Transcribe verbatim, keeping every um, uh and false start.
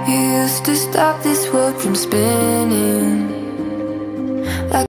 You used to stop this world from spinning.